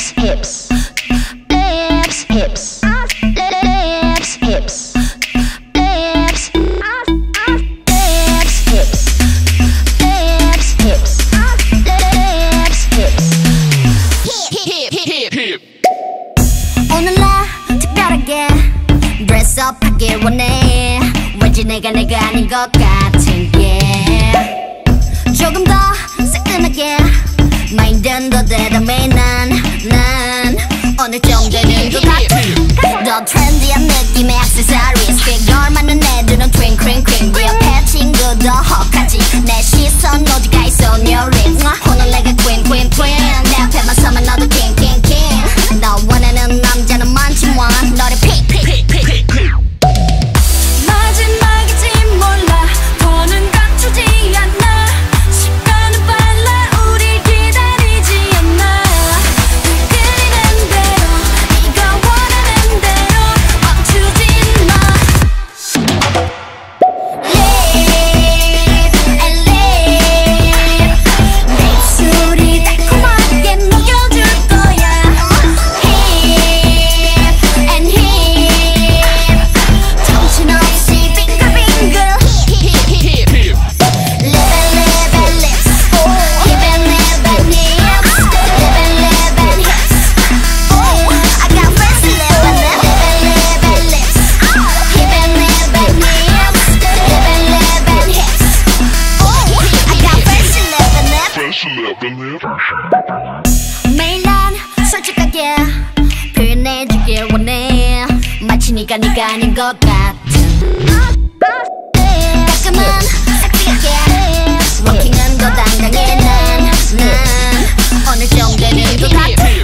hips, lips, hips, lips, hips, lips, lips, hips, lips, hips, lips, hips. 오늘 나 특별하게 dress up 하길 원해. 왠지 내가 아닌 것 같은 게 조금 더 새끈하게 마인드는 더 대담해. 난 어느 정도는 것 같아. 더 트렌디한 느낌의 액세서리즈 그걸 맞는 애들은 twinkling 그 옆에 친구도 헉하지. 내 시선 어디 가 있어 on your lips. 오늘 내가 queen 내 앞에만 서면 너도 king 너 원하는 남자는 많지만 너를 pick 마지막일지 몰라. 더는 감추지 않아. 시간은 빨라. 우릴 기다리지 않아. 끌리는 대로 네가 원하는 대로 멈추지 마. Live and live. 내 입술이 달콤하게 녹여줄 거야. Hip and hip. 정신없이 빙글빙글. Live and lips. Hip and live and hips. Live and hips. I got friends to live and lips. Hip and live and hips. Live and hips. I got friends to live and lips. 매일 난 솔직하게 표현해주길 원해. 마치 네가 아닌 것 같은 가끔은 섹시하게 워킹은 더 당당해. 난 어느 정도는 것 같아.